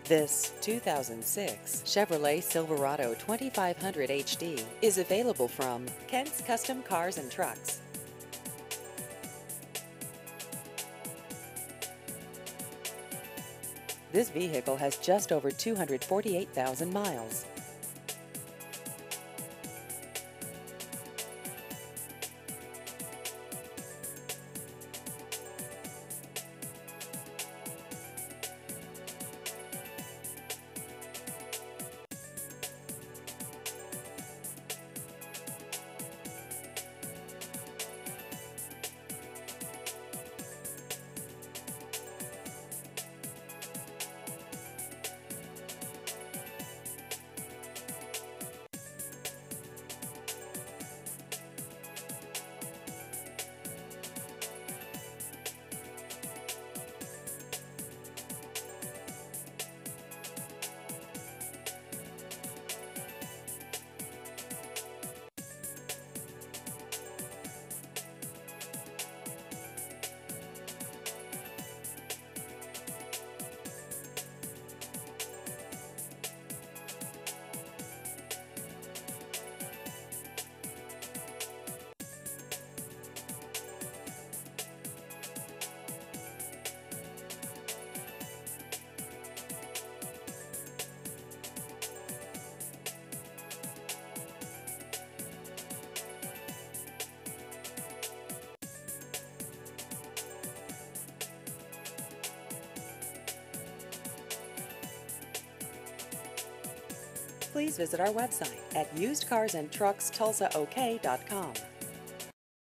This 2006 Chevrolet Silverado 2500 HD is available from Kent's Custom Cars and Trucks. This vehicle has just over 248,000 miles. Please visit our website at usedcarsandtruckstulsaok.com.